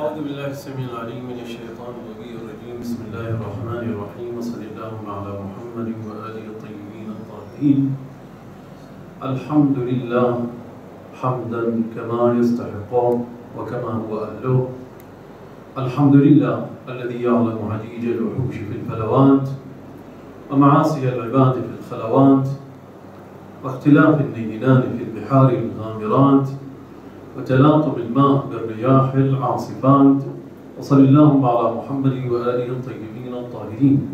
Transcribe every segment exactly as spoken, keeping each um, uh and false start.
أعوذ بالله السميع العليم من الشيطان الرجيم. بسم الله الرحمن الرحيم، وصلى اللهم على محمد وآله الطيبين الطاهرين. الحمد لله حمدا كما يستحق وكما هو أهله. الحمد لله الذي يعلم عجيج الوحوش في الفلوات ومعاصي العباد في الخلوات واختلاف النيلان في البحار الغامرات وتلاطم الماء بالرياح العاصفات. وصل اللهم على محمد وآله الطيبين الطاهرين.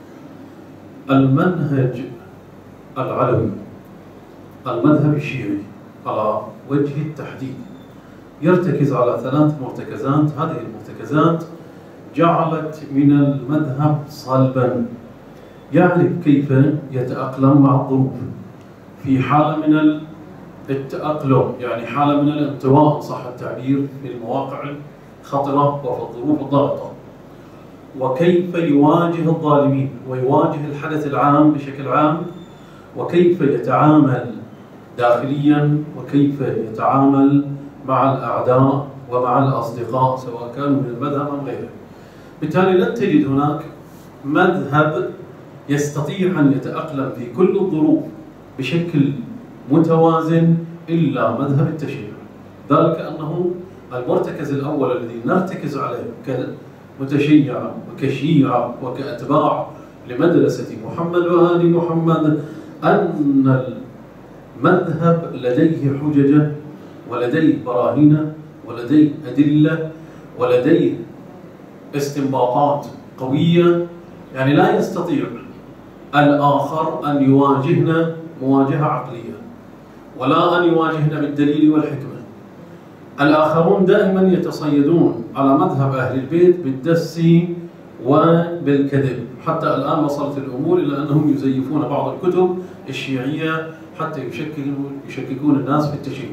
المنهج العلوي، المذهب الشيعي على وجه التحديد، يرتكز على ثلاث مرتكزات. هذه المرتكزات جعلت من المذهب صلبا يعرف كيف يتأقلم مع الظروف في حالة من التأقلم، يعني حالة من الانطواء صح التعبير، في المواقع الخطرة وفي الظروف الضاغطة، وكيف يواجه الظالمين ويواجه الحدث العام بشكل عام، وكيف يتعامل داخليا، وكيف يتعامل مع الأعداء ومع الأصدقاء سواء كانوا من المذهب أم غيره. بالتالي لن تجد هناك مذهب يستطيع أن يتأقلم في كل الظروف بشكل متوازن إلا مذهب التشيع. ذلك أنه المرتكز الأول الذي نرتكز عليه كمتشيع وكشيعة وكأتباع لمدرسة محمد وآل محمد أن المذهب لديه حججه ولديه براهين ولديه أدلة ولديه استنباطات قوية، يعني لا يستطيع الآخر أن يواجهنا مواجهة عقلية ولا أن يواجهنا بالدليل والحكمة. الآخرون دائما يتصيدون على مذهب أهل البيت بالدس وبالكذب، حتى الآن وصلت الأمور إلى أنهم يزيفون بعض الكتب الشيعية حتى يشككون يشككون الناس في التشيع.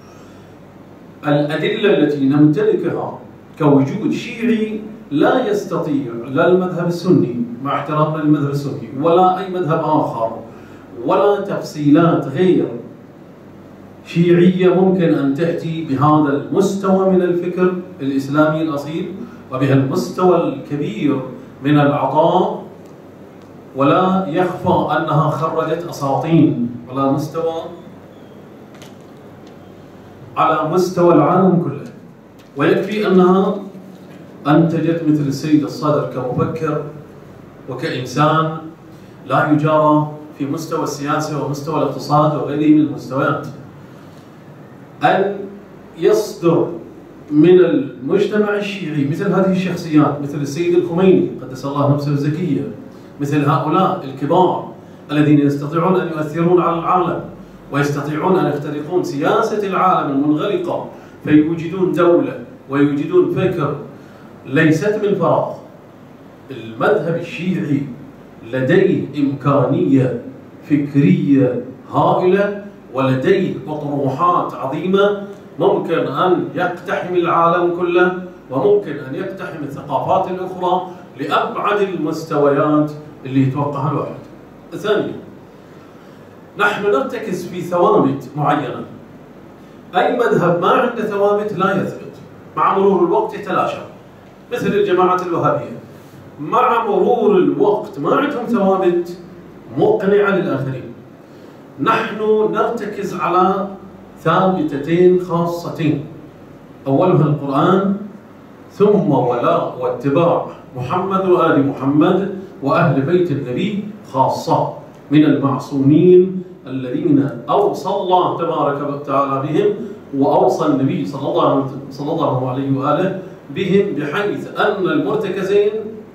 الأدلة التي نمتلكها كوجود شيعي لا يستطيع لا المذهب السني مع احترامنا للمذهب السني ولا أي مذهب آخر ولا تفصيلات غير شيعية ممكن أن تأتي بهذا المستوى من الفكر الإسلامي الأصيل وبهالمستوى الكبير من العطاء، ولا يخفى أنها خرجت أساطين على مستوى على مستوى العالم كله. ويكفي أنها أنتجت مثل السيد الصدر كمفكر وكإنسان لا يجارى في مستوى السياسة ومستوى الاقتصاد وغيره من المستويات. أن يصدر من المجتمع الشيعي مثل هذه الشخصيات، مثل السيد الخميني قدس الله نفسه الزكية، مثل هؤلاء الكبار الذين يستطيعون أن يؤثرون على العالم ويستطيعون أن يخترقون سياسة العالم المنغلقة فيوجدون دولة ويوجدون فكر ليست من فراغ. المذهب الشيعي لديه إمكانية فكرية هائلة ولديه أطروحات عظيمة، ممكن أن يقتحم العالم كله وممكن أن يقتحم الثقافات الأخرى لأبعد المستويات اللي يتوقعها الواحد. ثانيا، نحن نرتكز في ثوابت معينة. أي مذهب ما عنده ثوابت لا يثبت، مع مرور الوقت يتلاشى، مثل الجماعة الوهابية مع مرور الوقت ما عندهم ثوابت مقنعة للآخرين. نحن نرتكز على ثابتتين خاصتين، أولها القرآن، ثم ولاء واتباع محمد وآل محمد وأهل بيت النبي خاصة من المعصومين الذين أوصى الله تبارك وتعالى بهم وأوصى النبي صلى الله صلى الله عليه وآله بهم، بحيث أن المرتكزين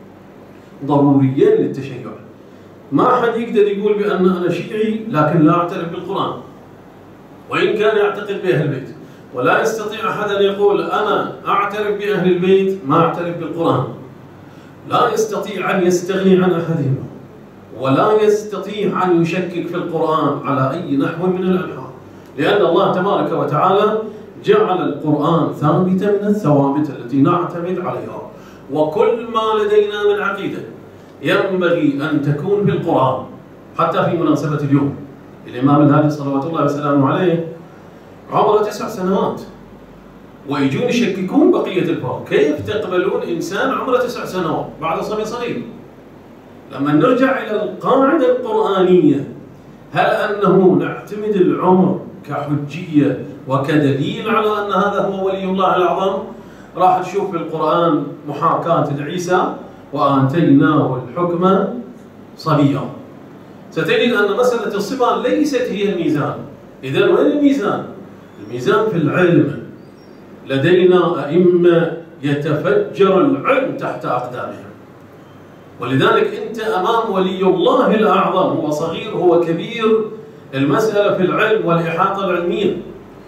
ضروريين للتشيع. ما أحد يقدر يقول بأن أنا شيعي لكن لا أعترف بالقرآن وإن كان يعتقد بأهل البيت، ولا يستطيع أحد أن يقول أنا أعترف بأهل البيت ما أعترف بالقرآن. لا يستطيع أن يستغني عن أحدهما ولا يستطيع أن يشكك في القرآن على أي نحو من الأنحاء، لأن الله تبارك وتعالى جعل القرآن ثابتا من الثوابت التي نعتمد عليها. وكل ما لدينا من عقيدة ينبغي أن تكون في القرآن. حتى في مناسبة اليوم الإمام الهادي صلوات الله وسلامه عليه عمره تسع سنوات، ويجون يشككون بقية الفرق. كيف تقبلون إنسان عمره تسع سنوات بعد صبي صغير؟ لما نرجع إلى القاعدة القرآنية، هل أنه نعتمد العمر كحجية وكدليل على أن هذا هو ولي الله الأعظم؟ راح تشوف في القرآن محاكاة لعيسى وآتيناه الحكم صبيا. ستجد أن مسألة الصبا ليست هي الميزان. إذا وين الميزان؟ الميزان في العلم. لدينا أئمة يتفجر العلم تحت أقدامهم، ولذلك أنت أمام ولي الله الأعظم، هو صغير هو كبير، المسألة في العلم والإحاطة العلمية.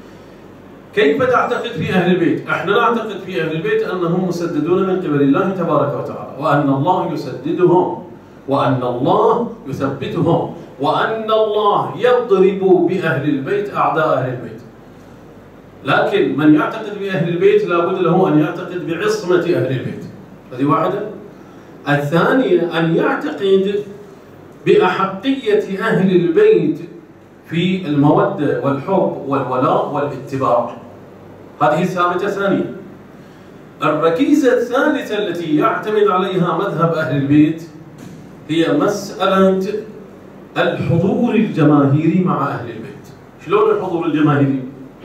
كيف تعتقد في أهل البيت؟ احنا نعتقد في أهل البيت أنهم مسددون من قبل الله تبارك وتعالى، وأن الله يسددهم، وأن الله يثبتهم، وأن الله يضرب بأهل البيت أعداء أهل البيت. لكن من يعتقد بأهل البيت لابد له أن يعتقد بعصمة أهل البيت. هذه واحدة. الثانية أن يعتقد بأحقية أهل البيت في المودة والحب والولاء والاتباع. هذه الثابتة ثانية. الركيزة الثالثة التي يعتمد عليها مذهب أهل البيت هي مسألة الحضور الجماهيري مع أهل البيت. شلون الحضور الجماهيري؟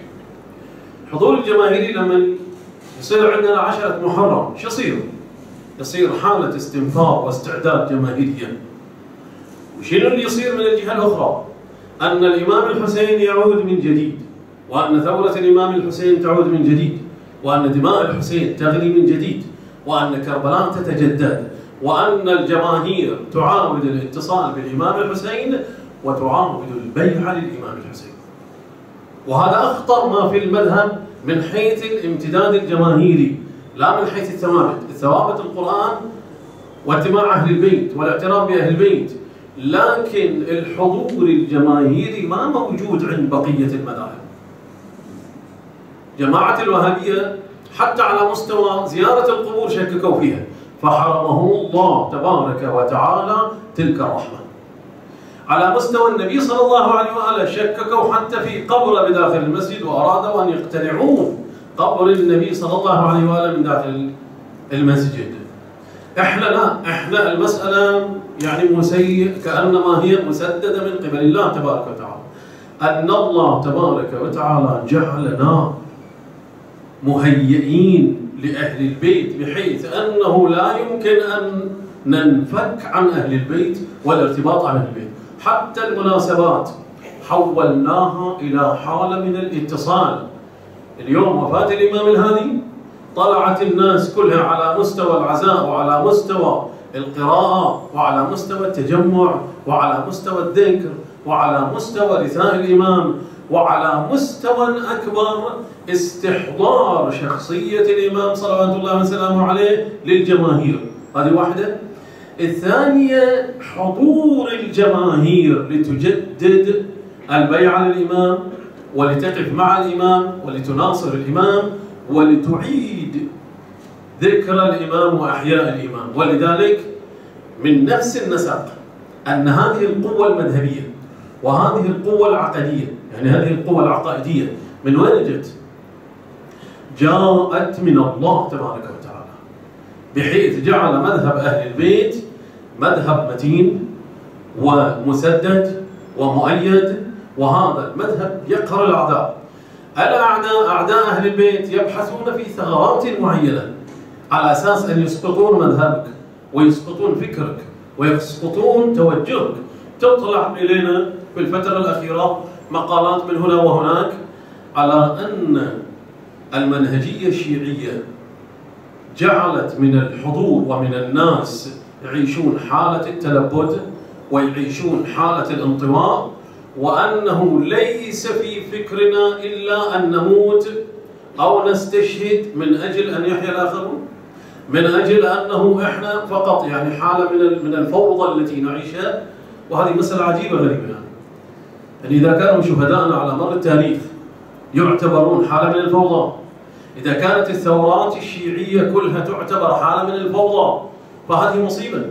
الحضور الجماهيري لما يصير عندنا عشرة محرم شو يصير؟ يصير حالة استنفار واستعداد جماهيرية. وشنو اللي يصير من الجهة الأخرى؟ أن الإمام الحسين يعود من جديد، وأن ثورة الإمام الحسين تعود من جديد، وأن دماء الحسين تغلي من جديد، وأن كربلاء تتجدد، وأن الجماهير تعاود الاتصال بالإمام الحسين وتعاود البيعة للإمام الحسين. وهذا أخطر ما في المذهب من حيث الامتداد الجماهيري، لا من حيث الثوابت. الثوابت القرآن واتباع أهل البيت والاعتراف بأهل البيت، لكن الحضور الجماهيري ما موجود عند بقية المذاهب. جماعة الوهابية حتى على مستوى زيارة القبور شككوا فيها، فحرمهم الله تبارك وتعالى تلك الرحمة. على مستوى النبي صلى الله عليه وآله شككوا حتى في قبر بداخل المسجد، وأرادوا أن يقتلعون قبر النبي صلى الله عليه وآله من داخل المسجد. احنا لا، احنا المسألة يعني مسيء كأنما هي مسددة من قبل الله تبارك وتعالى. أن الله تبارك وتعالى جعلنا مهيئين لأهل البيت بحيث أنه لا يمكن أن ننفك عن أهل البيت والارتباط عن أهل البيت. حتى المناسبات حولناها إلى حالة من الاتصال. اليوم وفاة الإمام الهادي طلعت الناس كلها على مستوى العزاء وعلى مستوى القراءة وعلى مستوى التجمع وعلى مستوى الذكر وعلى مستوى رثاء الإمام وعلى مستوى أكبر استحضار شخصية الإمام صلوات الله وسلامه عليه للجماهير. هذه واحدة. الثانية حضور الجماهير لتجدد البيعة للإمام ولتقف مع الإمام ولتناصر الإمام ولتعيد ذكر الإمام وأحياء الإمام. ولذلك من نفس النسق أن هذه القوة المذهبية وهذه القوة العقدية، يعني هذه القوة العقائدية من وين جت؟ جاءت من الله تبارك وتعالى، بحيث جعل مذهب أهل البيت مذهب متين ومسدد ومؤيد، وهذا المذهب يقهر الأعداء. الأعداء أعداء أهل البيت يبحثون في ثغرات معينة على أساس أن يسقطون مذهبك ويسقطون فكرك ويسقطون توجهك. تطلع إلينا في الفترة الأخيرة مقالات من هنا وهناك على أن المنهجية الشيعية جعلت من الحضور ومن الناس يعيشون حالة التلبد ويعيشون حالة الانطواء، وأنه ليس في فكرنا إلا أن نموت أو نستشهد من أجل أن يحيا الآخرون، من أجل أنه إحنا فقط يعني حالة من من الفوضى التي نعيشها. وهذه مسألة عجيبة غريبة يعني. يعني إذا كانوا شهداءنا على مر التاريخ يعتبرون حالة من الفوضى، إذا كانت الثورات الشيعية كلها تعتبر حالة من الفوضى، فهذه مصيبة.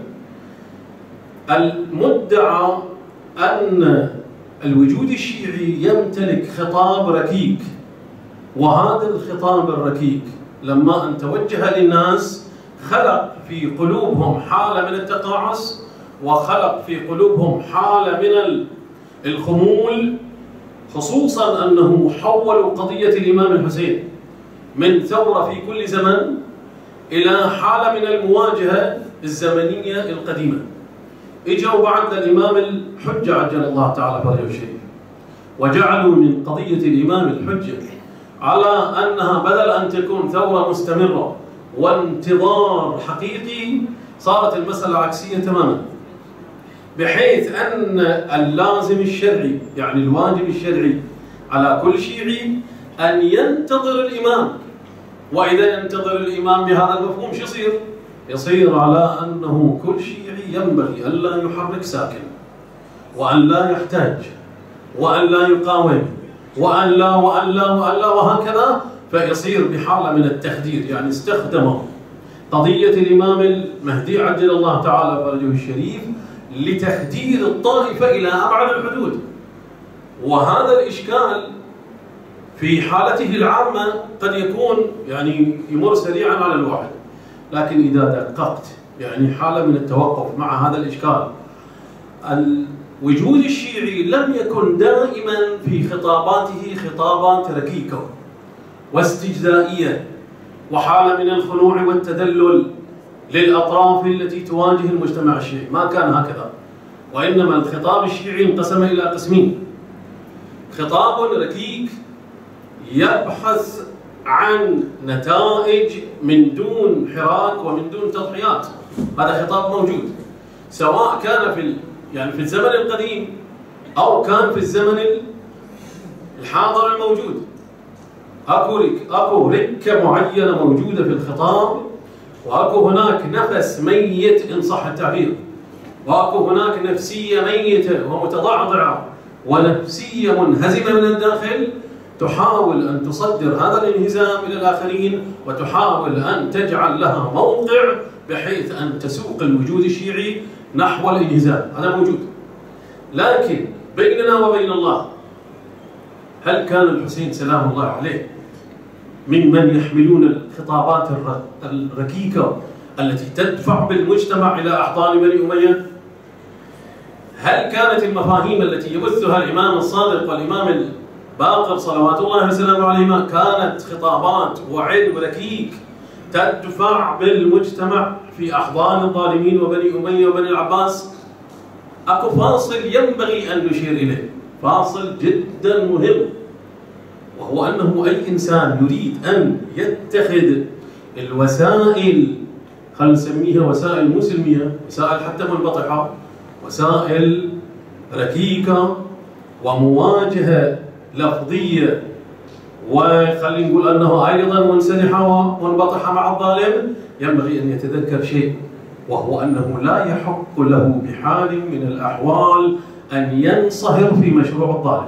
المدعى أن الوجود الشيعي يمتلك خطاب ركيك وهذا الخطاب الركيك لما أن توجه للناس خلق في قلوبهم حالة من التقاعس، وخلق في قلوبهم حالة من الخمول، خصوصا أنه حولوا قضية الإمام الحسين من ثورة في كل زمن إلى حالة من المواجهة الزمنية القديمة. إجوا بعد الإمام الحجة عجل الله تعالى فرجه الشريف، وجعلوا من قضية الإمام الحجة على أنها بدل أن تكون ثورة مستمرة وانتظار حقيقي، صارت المسألة عكسية تماما، بحيث أن اللازم الشرعي يعني الواجب الشرعي على كل شيعي أن ينتظر الإمام. وإذا ينتظر الإمام بهذا المفهوم شو يصير؟ يصير على أنه كل شيعي ينبغي ألا يحرك ساكن، وأن لا يحتاج، وأن لا يقاوم، وأن لا وأن لا وأن لا وهكذا، فيصير بحالة من التخدير. يعني استخدموا قضية الإمام المهدي عجل الله تعالى فرجه الشريف لتخدير الطائفة إلى أبعد الحدود. وهذا الإشكال في حالته العامة قد يكون يعني يمر سريعا على الواحد، لكن إذا دققت يعني حالة من التوقف مع هذا الإشكال. الوجود الشيعي لم يكن دائما في خطاباته خطابات ركيكة واستجزائية وحالة من الخنوع والتدلل للأطراف التي تواجه المجتمع الشيعي، ما كان هكذا. وإنما الخطاب الشيعي انقسم إلى قسمين: خطاب ركيك يبحث عن نتائج من دون حراك ومن دون تضحيات، هذا خطاب موجود سواء كان في يعني في الزمن القديم أو كان في الزمن الحاضر الموجود. اكو اكو ركه معينه موجوده في الخطاب، واكو هناك نفس ميت ان صح التعبير، واكو هناك نفسيه ميته ومتضعضعه ونفسيه منهزمه من الداخل تحاول ان تصدر هذا الانهزام الى الاخرين، وتحاول ان تجعل لها موقع بحيث ان تسوق الوجود الشيعي نحو الانهزام. هذا موجود. لكن بيننا وبين الله، هل كان الحسين سلام الله عليه ممن يحملون الخطابات الركيكة التي تدفع بالمجتمع إلى أحضان بني أمية؟ هل كانت المفاهيم التي يبثها الإمام الصادق والإمام الباقر صلوات الله وسلامه عليهما كانت خطابات وعلم ركيك تدفع بالمجتمع في أحضان الظالمين وبني أمية وبني العباس؟ أكو فاصل ينبغي أن نشير إليه، فاصل جدا مهم، وهو أنه أي إنسان يريد أن يتخذ الوسائل، خلينا نسميها وسائل مسلمية، وسائل حتى منبطحة، وسائل ركيكة ومواجهة لفظية، وخلينا نقول أنه أيضا منسلحة ومنبطحة مع الظالم، ينبغي أن يتذكر شيء، وهو أنه لا يحق له بحال من الأحوال أن ينصهر في مشروع الظالم.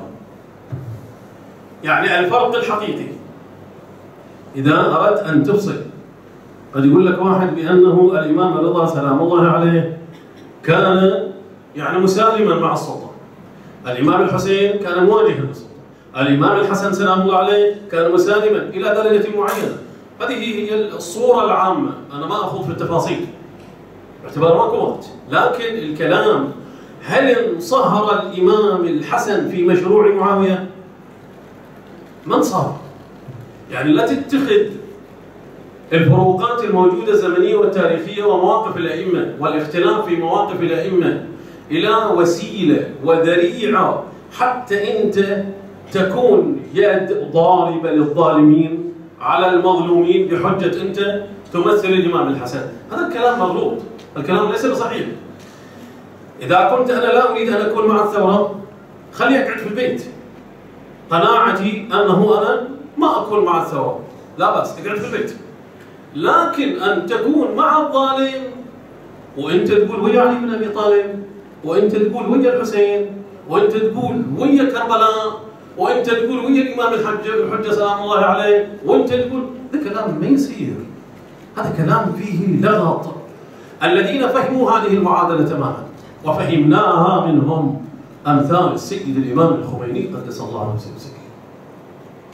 يعني الفرق الحقيقي إذا أردت أن تفصل، قد يقول لك واحد بأنه الإمام الرضا سلام الله عليه كان يعني مسالما مع السلطة، الإمام الحسين كان مواجها للسلطة، الإمام الحسن سلام الله عليه كان مسالما إلى درجة معينة. هذه هي الصورة العامة، أنا ما أخوض في التفاصيل باعتبار ماكو وقت، لكن الكلام هل انصهر الإمام الحسن في مشروع معاوية؟ ما انصهر. يعني لا تتخذ الفروقات الموجودة الزمنية والتاريخية ومواقف الأئمة والاختلاف في مواقف الأئمة إلى وسيلة وذريعة حتى أنت تكون يد ضاربة للظالمين على المظلومين بحجة أنت تمثل الإمام الحسن. هذا الكلام مغلوط، الكلام ليس بصحيح. إذا كنت أنا لا أريد أن أكون مع الثورة خلي أقعد في البيت، قناعتي أنه أنا ما أكون مع الثورة، لا بأس اقعد في البيت. لكن أن تكون مع الظالم وأنت تقول ويا علي بن أبي طالب، وأنت تقول ويا الحسين، وأنت تقول ويا كربلاء، وأنت تقول ويا الإمام الحجة الحجة سلام الله عليه، وأنت تقول، هذا كلام ما يصير، هذا كلام فيه لغط. الذين فهموا هذه المعادلة تماما وفهمناها منهم أمثال السيد الإمام الخميني قدس الله نفسه وسكنه.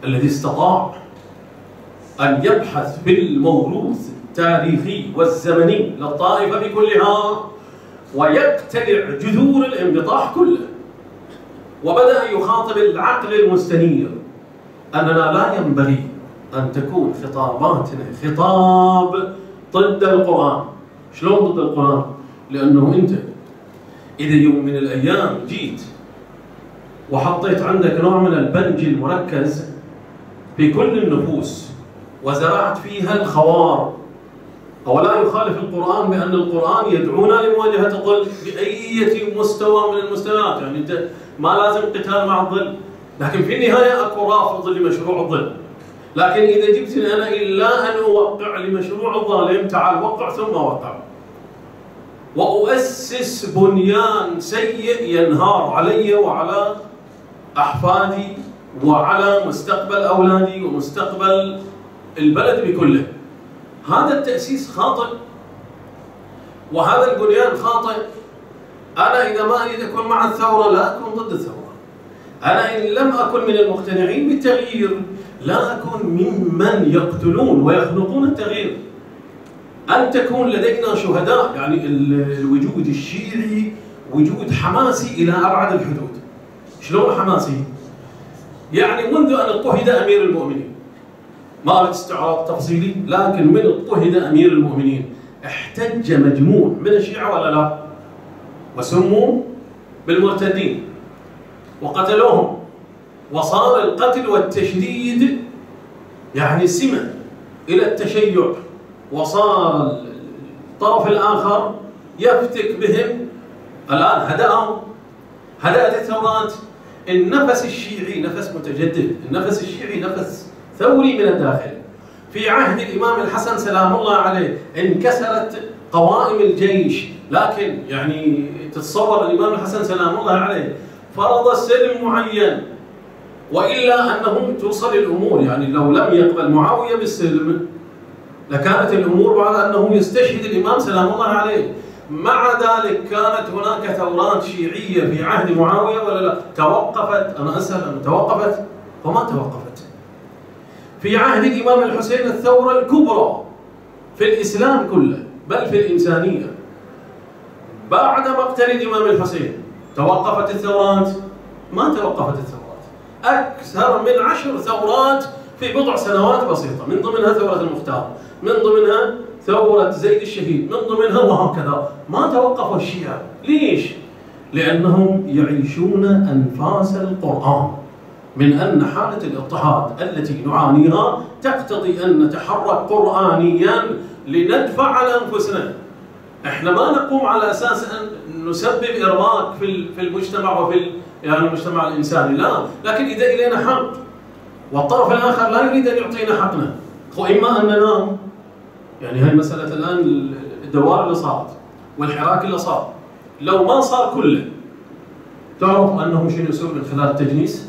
الذي استطاع أن يبحث في الموروث التاريخي والزمني للطائفة بكلها ويقتلع جذور الانبطاح كله، وبدأ يخاطب العقل المستنير أننا لا ينبغي أن تكون خطاباتنا خطاب ضد القرآن. شلون ضد القرآن؟ لأنه أنت إذا يوم من الأيام جيت وحطيت عندك نوع من البنج المركز في كل النفوس وزرعت فيها الخوار، أو لا يخالف القرآن بأن القرآن يدعونا لمواجهة الظل بأي مستوى من المستويات، يعني أنت ما لازم قتال مع الظل، لكن في النهاية أكو رافض لمشروع الظل. لكن إذا جبتني أنا إلا أن أوقع لمشروع الظالم، تعال وقع ثم وقع، وأؤسس بنيان سيء ينهار علي وعلى أحفادي وعلى مستقبل أولادي ومستقبل البلد بكله. هذا التأسيس خاطئ وهذا البنيان خاطئ. أنا إذا ما أريد أكون مع الثورة لا أكون ضد الثورة. أنا إن لم أكن من المقتنعين بالتغيير لا أكون ممن يقتلون ويخنقون التغيير. أن تكون لدينا شهداء، يعني الوجود الشيعي وجود حماسي إلى أبعد الحدود. شلون حماسي؟ يعني منذ أن اضطهد أمير المؤمنين، ما أريد استعراض تفصيلي، لكن من اضطهد أمير المؤمنين احتج مجموع من الشيعة ولا لا؟ وسموا بالمرتدين وقتلوهم، وصار القتل والتشديد يعني سمة إلى التشيع، وصار الطرف الآخر يفتك بهم. الآن هدأوا، هدأت الثورات. النفس الشيعي نفس متجدد، النفس الشيعي نفس ثوري من الداخل. في عهد الإمام الحسن سلام الله عليه انكسرت قوائم الجيش، لكن يعني تتصور الإمام الحسن سلام الله عليه فرض سلم معين، وإلا أنه توصل الأمور، يعني لو لم يقبل معاوية بالسلم لكانت الأمور بعد أنه يستشهد الإمام سلام الله عليه. مع ذلك كانت هناك ثورات شيعية في عهد معاوية ولا لا؟ توقفت؟ أنا أسأل أن توقفت؟ وما توقفت. في عهد الإمام الحسين الثورة الكبرى في الإسلام كله بل في الإنسانية. بعد مقتل الإمام الحسين توقفت الثورات؟ ما توقفت الثورات. أكثر من عشر ثورات في بضع سنوات بسيطة، من ضمنها ثورة المختار، من ضمنها ثورة زيد الشهيد، من ضمنها وهكذا. ما توقفوا الشيعة. ليش؟ لأنهم يعيشون أنفاس القرآن، من أن حالة الاضطهاد التي نعانيها تقتضي أن نتحرك قرآنيا لندفع عن أنفسنا. احنا ما نقوم على أساس أن نسبب إرباك في في المجتمع وفي يعني المجتمع الإنساني، لا، لكن إذا إلينا حق والطرف الآخر لا يريد أن يعطينا حقنا، وإما أن ننام. يعني هاي مسألة الآن الدوار اللي صارت والحراك اللي صار، لو ما صار كله، تعرف أنه شنو يصير من خلال التجنيس؟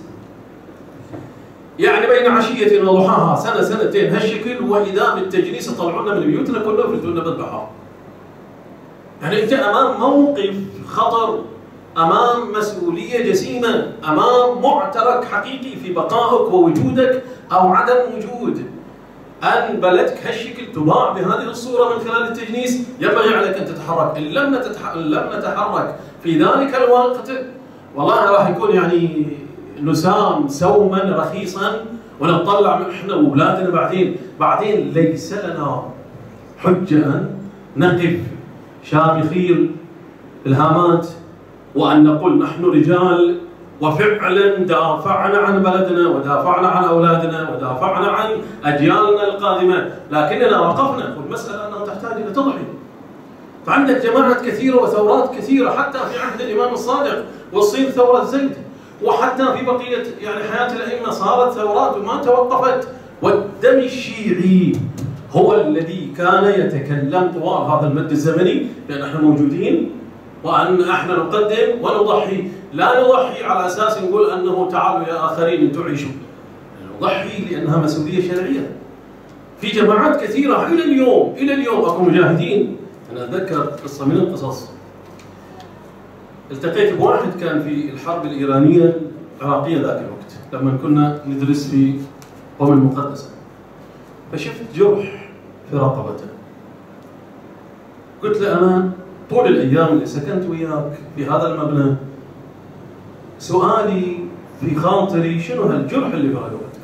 يعني بين عشية وضحاها سنة سنتين هالشكل، وإذا بالتجنيس يطلعونا من بيوتنا كلنا ويفتونا بالبحر. يعني أنت أمام موقف خطر، أمام مسؤولية جسيمة، أمام معترك حقيقي في بقائك ووجودك أو عدم وجود. أن بلدك هالشكل تباع بهذه الصورة من خلال التجنيس، ينبغي عليك أن تتحرك. إن لم نتح... لم نتحرك في ذلك الوقت والله راح يكون يعني نسام سوما رخيصا، ونطلع احنا واولادنا بعدين بعدين ليس لنا حجة أن نقف شامخي الهامات وأن نقول نحن رجال وفعلا دافعنا عن بلدنا ودافعنا عن أولادنا ودافعنا عن أجيالنا القادمة، لكننا وقفنا. والمسألة أنها تحتاج إلى تضحية. فعندك جماعات كثيرة وثورات كثيرة حتى في عهد الإمام الصادق، وتصير ثورة زيد، وحتى في بقية يعني حياة الأئمة صارت ثورات وما توقفت. والدم الشيعي هو الذي كان يتكلم طوال هذا المد الزمني بأن احنا موجودين وأن احنا نقدم ونضحي. لا نضحي على أساس نقول أنه تعالوا يا آخرين أنتم عيشوا، نضحي لأنها مسؤولية شرعية. في جماعات كثيرة إلى اليوم إلى اليوم أكو مجاهدين. أنا أتذكر قصة من القصص، التقيت بواحد كان في الحرب الإيرانية العراقية ذاك الوقت لما كنا ندرس في ومن مقدسة. فشفت جرح في رقبته. قلت له أنا طول الأيام اللي سكنت وياك في هذا المبنى سؤالي في خاطري شنو هالجرح اللي في رقبتك؟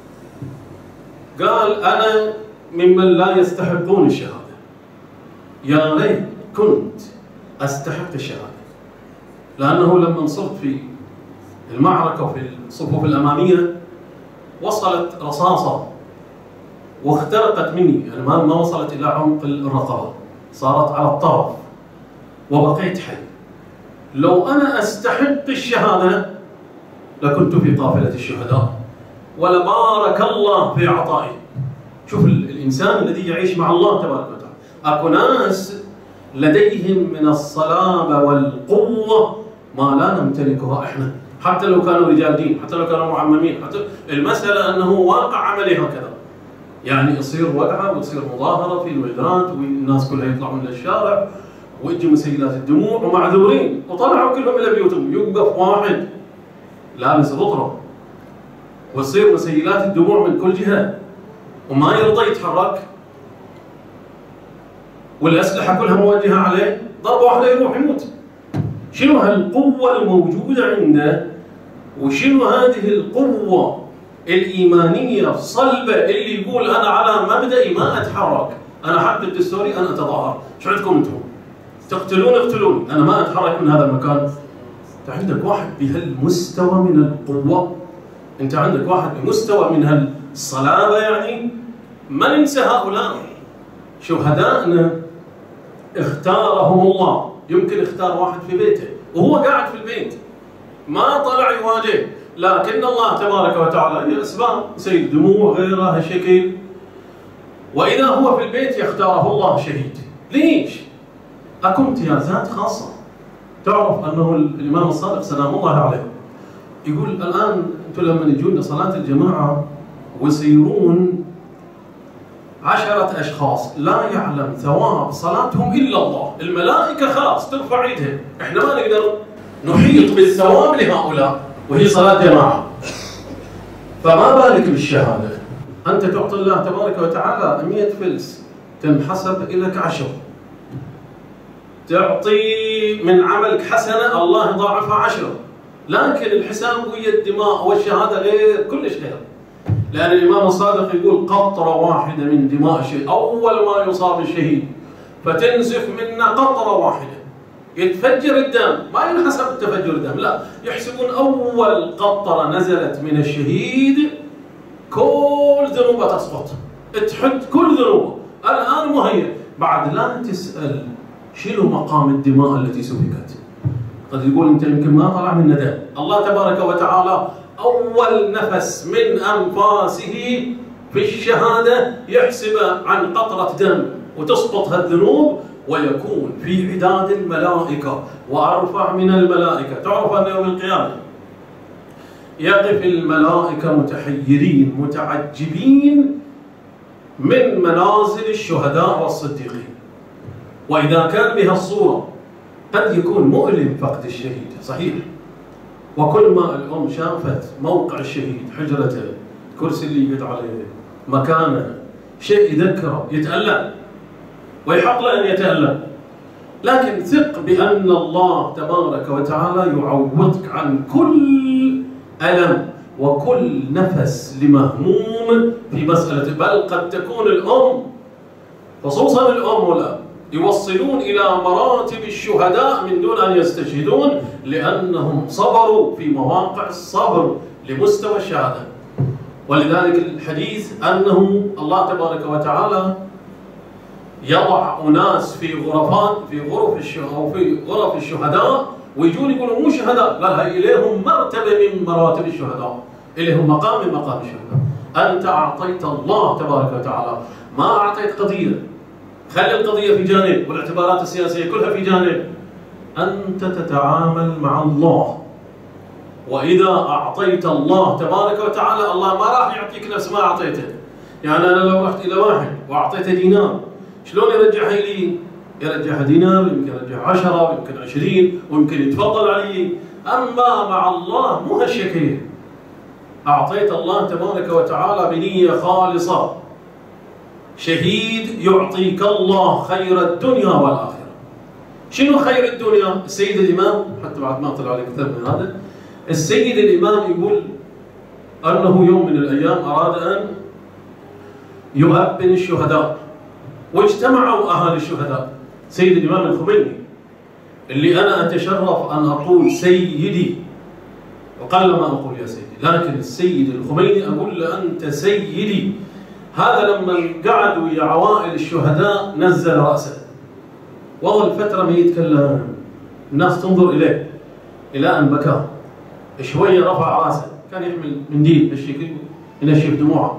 قال أنا ممن لا يستحقون الشهادة. يا ليت كنت أستحق الشهادة، لأنه لما صرت في المعركة وفي الصفوف الأمامية وصلت رصاصة واخترقت مني، يعني ما ما وصلت إلى عمق الرقبة، صارت على الطرف وبقيت حي. لو أنا أستحق الشهادة لكنت في قافلة الشهداء، ولبارك الله في عطائي. شوف الإنسان الذي يعيش مع الله تبارك وتعالى. أكو ناس لديهم من الصلابة والقوة ما لا نمتلكها إحنا، حتى لو كانوا رجال دين، حتى لو كانوا معممين، حتى المسألة أنه واقع عملي هكذا. يعني يصير وقعة وتصير مظاهرة في الوجدات والناس كلها يطلعون للشارع ويجي مسيلات الدموع ومعذورين، وطلعوا كلهم إلى بيوتهم، يوقف واحد لابس غطرة وتصير مسيلات الدموع من كل جهة وما يرضى يتحرك، والأسلحة كلها موجهة عليه، ضربة واحدة يروح يموت. شنو هالقوة الموجودة عنده؟ وشنو هذه القوة الإيمانية الصلبة اللي يقول أنا على مبدئي ما أتحرك، أنا حق الدستوري أنا أتظاهر، شو عندكم أنتم؟ تقتلون اقتلوني، أنا ما أتحرك من هذا المكان. أنت عندك واحد بهالمستوى من القوة، أنت عندك واحد بمستوى من هالصلابة، يعني ما ننسى هؤلاء شهدائنا اختارهم الله. يمكن اختار واحد في بيته وهو قاعد في البيت ما طلع يواجه، لكن الله تبارك وتعالى لأسباب سيل دموع غيرها هالشكل، وإذا هو في البيت يختاره الله شهيد. ليش؟ أكو امتيازات خاصة. تعرف أنه الإمام الصادق سلام الله عليه يقول الآن أنتم لما يجون لصلاة الجماعة ويصيرون عشرة أشخاص لا يعلم ثواب صلاتهم إلا الله، الملائكة خلاص ترفع ايدها، إحنا ما نقدر نحيط بالثواب لهؤلاء وهي صلاة جماعة، فما بالك بالشهادة. أنت تعطي الله تبارك وتعالى مئة فلس تنحسب لك عشر، تعطي من عملك حسنة الله يضاعفها عشرة، لكن الحساب ويا الدماء والشهادة غير، كلش غير. لأن الإمام الصادق يقول قطرة واحدة من دماء الشهيد، أول ما يصاب الشهيد فتنزف منا قطرة واحدة يتفجر الدم، ما ينحسب التفجر الدم، لا، يحسبون أول قطرة نزلت من الشهيد كل ذنوبه تسقط، تحد كل ذنوبه. الآن مهيئ بعد لا تسأل شنو مقام الدماء التي سفكت. قد يقول أنت يمكن ما طلع من ندم، الله تبارك وتعالى أول نفس من أنفاسه في الشهادة يحسب عن قطرة دم وتسقط هالذنوب ويكون في عداد الملائكة وأرفع من الملائكة. تعرف أن يوم القيامة يقف الملائكة متحيرين متعجبين من منازل الشهداء والصديقين، وإذا كان بها الصورة قد يكون مؤلم فقد الشهيد صحيح، وكل ما الأم شافت موقع الشهيد، حجرته، الكرسي اللي يقعد عليه، مكانه، شيء يذكره يتألم ويحق له أن يتألم، لكن ثق بأن الله تبارك وتعالى يعوضك عن كل ألم وكل نفس لمهموم في مسألة. بل قد تكون الأم خصوصا الأم والأب يوصلون إلى مراتب الشهداء من دون أن يستشهدون، لأنهم صبروا في مواقع الصبر لمستوى الشهادة. ولذلك الحديث أنه الله تبارك وتعالى يضع أناس في غرفات في غرف الشهداء أو في غرف الشهداء ويجون يقولوا مو شهداء، لا هي إليهم مرتبة من مراتب الشهداء، إليهم مقام من مقام الشهداء. أنت أعطيت الله تبارك وتعالى، ما أعطيت قضية، خلي القضية في جانب والاعتبارات السياسية كلها في جانب، أنت تتعامل مع الله. وإذا أعطيت الله تبارك وتعالى الله ما راح يعطيك نفس ما أعطيته. يعني أنا لو رحت إلى واحد وأعطيته دينار شلون يرجعها لي؟ يرجعها دينار، يمكن يرجع عشرة، يمكن عشرين، ويمكن يتفضل علي. أما مع الله مو هالشكل. أعطيت الله تبارك وتعالى بنية خالصة، شهيد يعطيك الله خير الدنيا والآخرة. شنو خير الدنيا؟ السيد الإمام، حتى بعد ما طلع عليه كتاب من هذا، السيد الإمام يقول أنه يوم من الأيام أراد أن يؤبن الشهداء، واجتمعوا أهل الشهداء. سيد الإمام الخميني اللي أنا أتشرف أن أقول سيدي، وقل ما أقول يا سيدي، لكن السيد الخميني أقول له أنت سيدي. هذا لما قعدوا ويا عوائل الشهداء نزل رأسه، وأول فترة ما يتكلم، الناس تنظر إليه إلى أن بكى، شوية رفع رأسه، كان يحمل منديل بالشكل ينشف دموعه.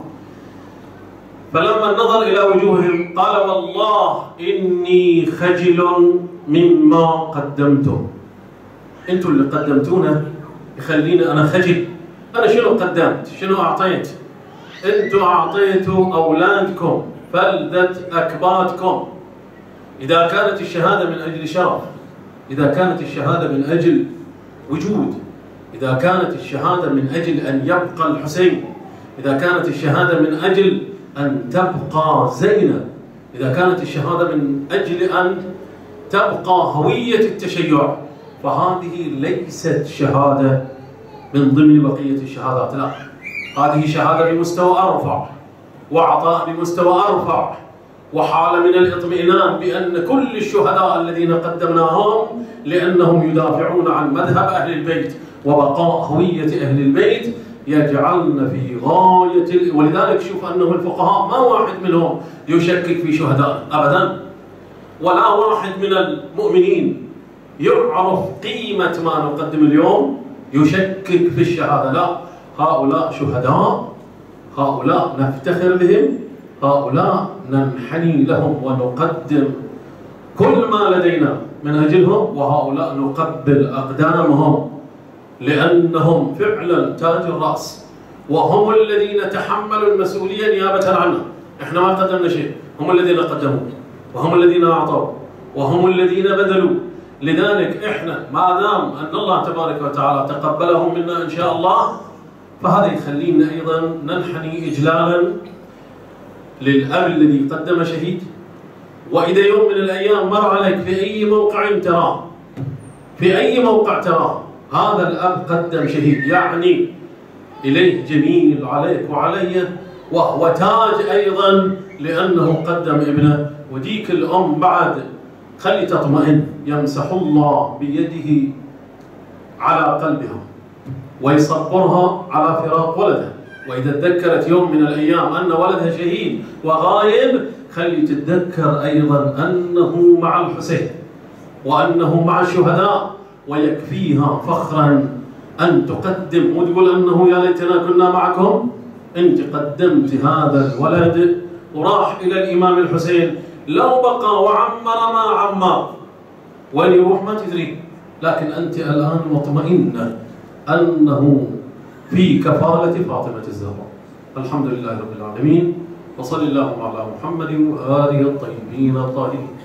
فلما نظر إلى وجوههم قال والله إني خجل مما قدمتم. أنتم اللي قدمتونا يخليني أنا خجل. أنا شنو قدمت؟ شنو أعطيت؟ أنتم أعطيتوا أولادكم فلذة أكبادكم. إذا كانت الشهادة من أجل شرف، إذا كانت الشهادة من أجل وجود، إذا كانت الشهادة من أجل أن يبقى الحسين، إذا كانت الشهادة من أجل أن تبقى زينب، إذا كانت الشهادة من أجل أن تبقى هوية التشيع، فهذه ليست شهادة من ضمن بقية الشهادات، لا، هذه شهادة بمستوى أرفع، وعطاء بمستوى أرفع، وحالة من الاطمئنان بأن كل الشهداء الذين قدمناهم لأنهم يدافعون عن مذهب أهل البيت وبقاء هوية أهل البيت يجعلنا في غاية. ولذلك شوف أنه الفقهاء ما واحد منهم يشكك في شهداء أبدا، ولا واحد من المؤمنين يعرف قيمة ما نقدم اليوم يشكك في الشهادة، لا، هؤلاء شهداء، هؤلاء نفتخر بهم، هؤلاء ننحني لهم ونقدم كل ما لدينا من أجلهم، وهؤلاء نقبل أقدامهم لأنهم فعلا تاج الرأس، وهم الذين تحملوا المسؤولية نيابة عنا. احنا ما قدمنا شيء، هم الذين قدموا، وهم الذين أعطوا، وهم الذين بذلوا. لذلك احنا ما دام أن الله تبارك وتعالى تقبلهم منا إن شاء الله، فهذا يخلينا أيضا ننحني إجلالا للأب الذي قدم شهيد. وإذا يوم من الأيام مر عليك في أي موقع تراه، في أي موقع تراه هذا الأب قدم شهيد، يعني إليه جميل عليك وعلي، وهو تاج أيضا لأنه قدم ابنه. وديك الأم بعد خلي تطمئن، يمسح الله بيده على قلبها ويصبرها على فراق ولدها. وإذا تذكرت يوم من الأيام أن ولدها شهيد وغايب، خلي تتذكر أيضا أنه مع الحسين وأنه مع الشهداء، ويكفيها فخرا أن تقدم وتقول أنه يا ليتنا كنا معكم. أنت قدمت هذا الولد وراح إلى الإمام الحسين، لو بقى وعمر ما عمر وين يروح ما تدري، لكن أنت الآن مطمئنة أنه في كفالة فاطمة الزهراء. الحمد لله رب العالمين، وصلى الله على محمد وآله الطيبين الطاهرين.